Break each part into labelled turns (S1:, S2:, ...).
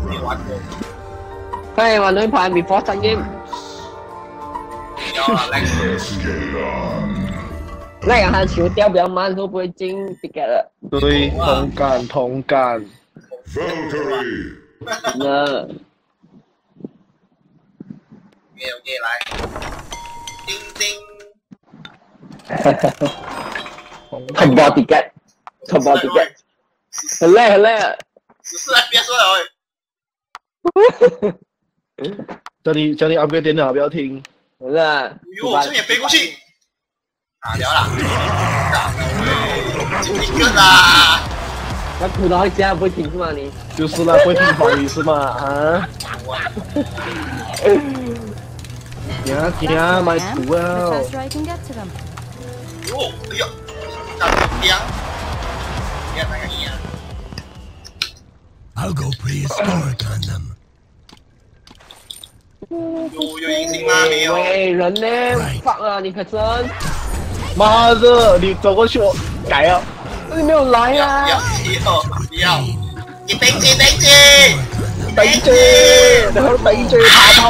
S1: 没玩过。
S2: 嘿，玩轮盘 before start game。
S1: 有啊
S2: 那个他球掉比较慢，会不会进 ticket 了？
S3: 对，同感同感。
S2: 那
S1: OK， 来，叮叮。
S2: 很多 ticket， 很多 ticket， 很累很累。
S1: 14来，别说了喂。
S3: 叫你 upgrade 电脑，不要听。
S2: 不是啊。
S1: 哟，这也飞过去。打掉了。一个啦。
S2: 那哭到一下不会停是吗你？
S3: 就是啦，会听法语是吗？啊？行，买图啊！
S1: 哟，哎呦，打掉。别那个一样。
S4: I'll go prehistoric on them.
S1: 有隐形吗？没有。
S2: 喂，人呢 ？fuck 啊，你可真！
S3: 妈的，你走过去我改啊！
S2: 你没有来啊！
S1: 要，你顶住，
S3: 然後頂住跑！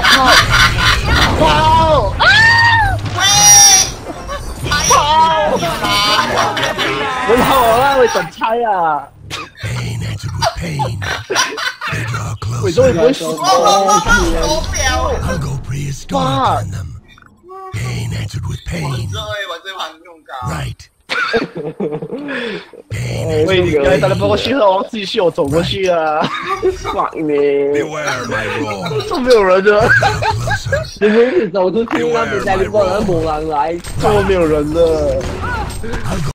S3: 唔跑我啦，你神差啊！
S4: Pain answered with pain. They draw
S3: 喂，終於
S4: closer.
S3: 唔會輸我。
S4: I'll go prehistoric on them. Pain answered with pain. Right. Pain
S3: 喂，
S4: answered
S3: 你
S4: with
S3: 打得
S4: pain.
S3: 不過去，我自己去，我走過去啊！
S2: fuck 你！
S4: Beware my roll.
S3: 都沒有人的，
S4: Closer.
S2: 你們一直走出去，那邊帶你過人冇人來，
S3: 這麼沒有人的。
S4: I'll go